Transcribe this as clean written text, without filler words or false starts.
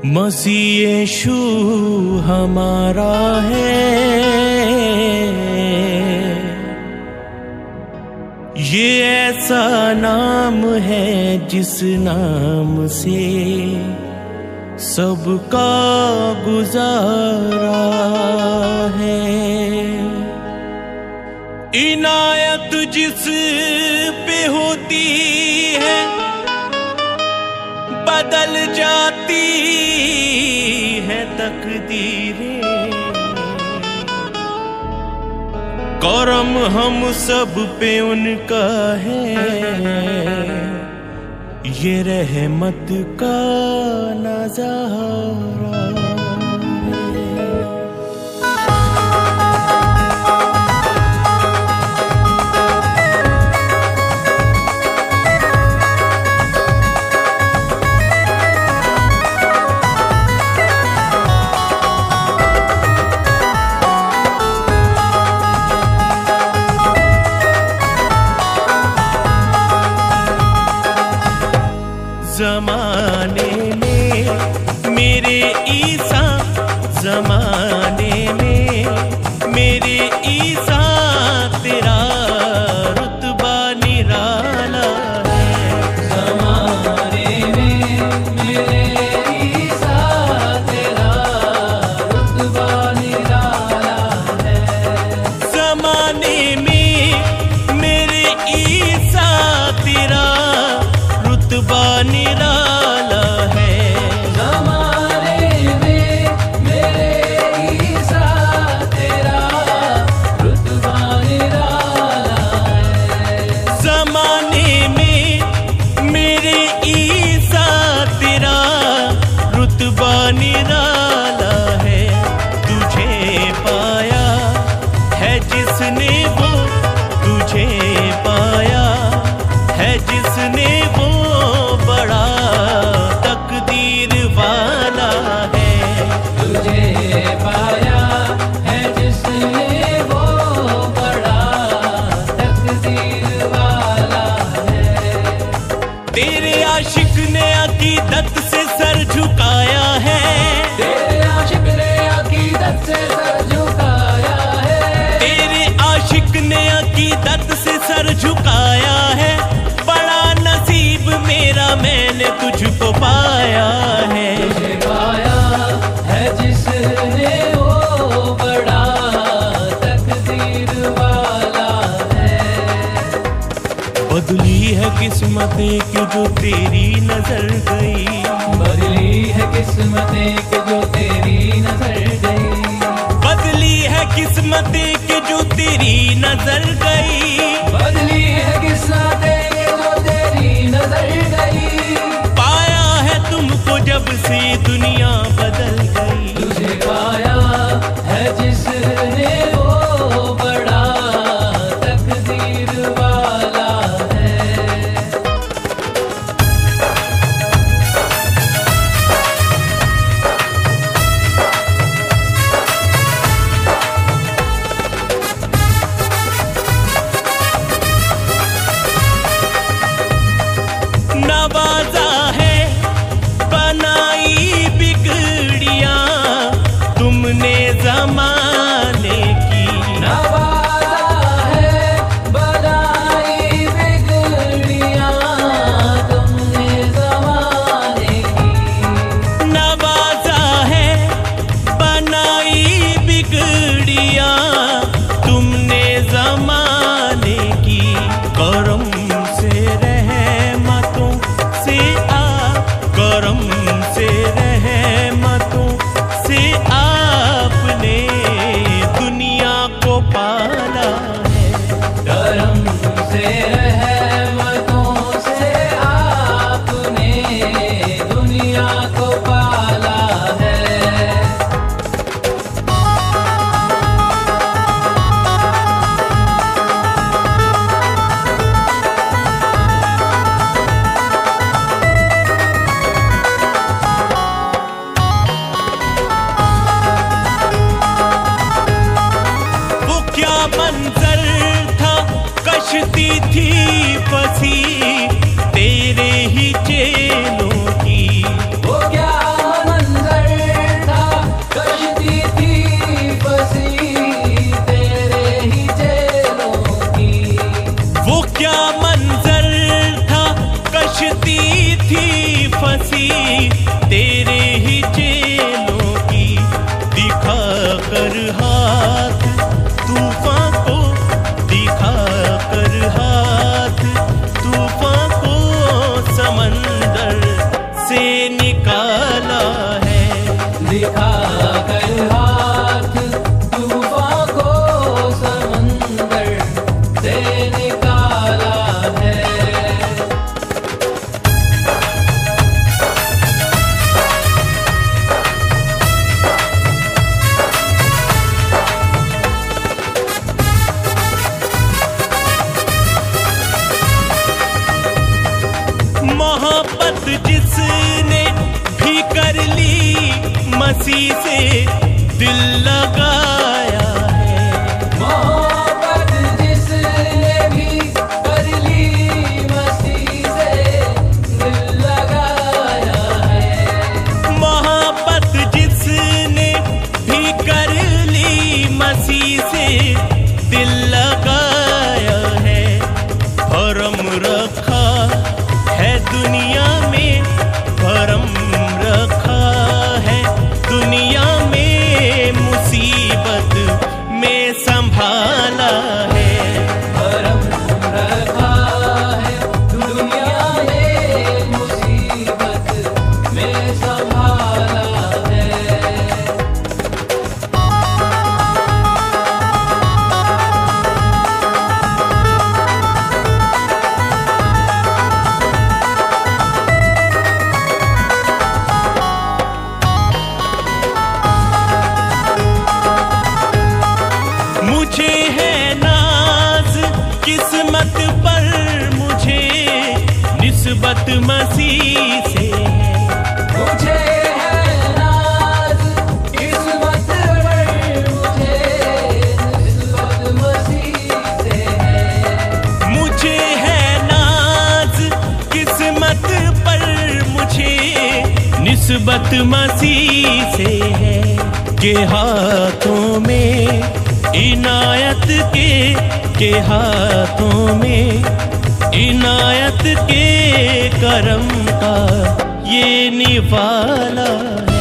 मसीह यीशु हमारा है, ये ऐसा नाम है जिस नाम से सबका गुजारा है। इनायत जिस पे होती है बदल जाती है तकदीरें। करम हम सब पे उनका है, ये रहमत का नजारा। ज़माने में मेरे ईसा, ज़माने में मेरे ईसा, तेरा रुतबा निराला है। ज़माने में मेरे ईसा, तेरा रुतबा निराला है। ज़माने में मेरे ईसा, तेरा रुतबा निराला है। ज़माने में मेरे ईसा, तेरा रुतबा निराला है। ज़माने में मेरे ईसा, तेरा रुतबा निराला है। तुझे पाया है जिसने वो, तुझे पाया है जिसने वो, बड़ा तकदीर वाला है। तुझे पाया है जिसने वो, बड़ा तकदीर वाला है। तेरे आशिक ने अकीदत से सर झुकाया है, तेरे आशिक ने अकीदत से सर झुकाया है। तेरे आशिक ने अकीदत से सर झुकाया है। बड़ा नसीब मेरा मैंने तुझको पाया है। तुझे पाया है जिसने वो, बड़ा तकदीर वाला है। बदली है किस्मतें कि जो तेरी नजर गई, बदली है किस्मतें कि जो तेरी नजर गई। बदली है किस्मतें कि जो तेरी नजर गई। बदली है किस्मतें कि जो तेरी नजर गई। पाया है तुमको जब से दुनिया बदल गई। तुझे पाया है जिसने वो, बड़ा तकदीर वाला है। नवाजा है बनाई बिगड़ियां तुमने ज़माने की। नवाजा है बनाई बिगड़ियां तुमने ज़माने की। नवाजा है बनाई बिगड़ियां तुमने ज़माने की। करम से रहमतों से करम से रहमतों से आपने दुनिया को पाला है। करम से रहमतों से आपने दुनिया को पाला है। मंजर था कश्ती थी फंसी तेरे ही चेलों की। वो क्या बस्ती तेरे ही चेलों की, दिखा कर हाथ तूफान को, दिखा कर हाथ तूफान को समंदर से निकाला है। दिखा कर हाथ तूफान को समंदर से निकाला है। मोहब्बत जिसने भी कर ली मसीह से दिल लगाया है। मोहब्बत जिसने भी कर ली मसीह से दिल लगाया है। मोहब्बत जिसने भी कर ली मसीह से दिल लगाया है। भरम रखा है दुनिया में, भरम रखा है दुनिया में, मुसीबत में संभाला है। भरम रखा है दुनिया में, मुसीबत में संभाला है। मुझे है नाज किस्मत पर, मुझे निस्बत मसीह से है। मुझे है नाज किस्मत पर, मुझे निस्बत मसीह से है। मुझे है नाज किस्मत पर, मुझे निस्बत मसीह से है। के हाथों में इनायत के हाथों में इनायत के करम का ये निवाला है।